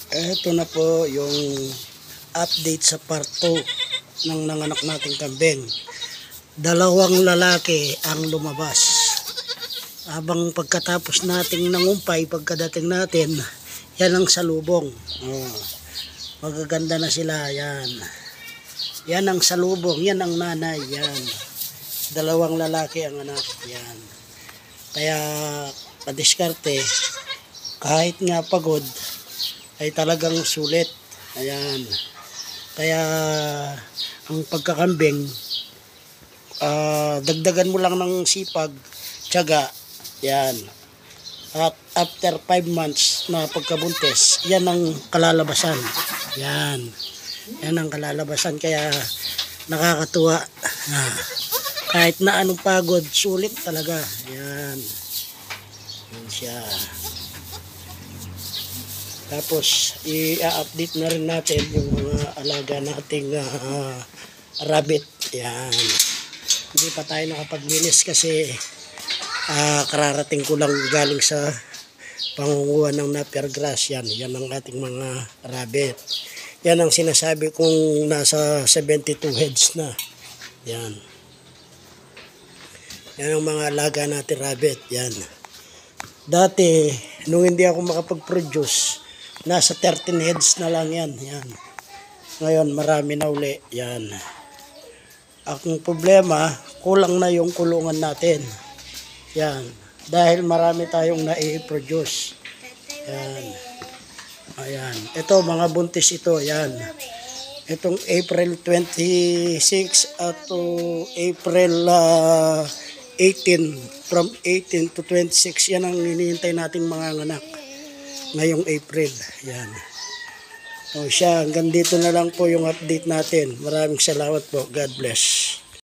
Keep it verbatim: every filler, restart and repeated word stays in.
Ito na po yung update sa part two ng nanganak nating kambing. Dalawang lalaki ang lumabas. Habang pagkatapos nating nangumpay, pagkadating natin, yan ang salubong. Oh, magaganda na sila, yan. Yan ang salubong, yan ang nanay, yan. Dalawang lalaki ang anak, yan. Kaya, padiskarte, kahit nga pagod, ay talagang sulit. Ayan. Kaya ang pagkakambing, uh, dagdagan mo lang ng sipag, tiyaga. Yan. At after five months na pagkabuntis, yan ang kalalabasan. Yan. Yan ang kalalabasan. Kaya nakakatuwa. Ah, kahit na anong pagod, sulit talaga. Yan. Yan siya. Tapos, i-update na rin natin yung mga alaga nating uh, rabbit. Yan. Hindi pa tayo nakapaglinis kasi uh, kararating ko lang galing sa pangunguha ng napier grass. Yan. Yan ang ating mga rabbit. Yan ang sinasabi kong nasa seventy-two heads na. Yan. Yan ang mga alaga natin rabbit. Yan. Dati, nung hindi ako makapag-produce, nasa thirteen heads na lang yan. Yan. Ngayon, marami na uli. Yan. Ang problema, kulang na yung kulungan natin. Yan. Dahil marami tayong na-i-produce. Yan. Ayan. Ito, mga buntis ito. Yan. Itong April twenty-six at to April uh, eighteen. From eighteen to twenty-six. Yan ang hinihintay nating mga anak ngayong April. Yan. O siya, hanggang dito na lang po yung update natin. Maraming salamat po. God bless.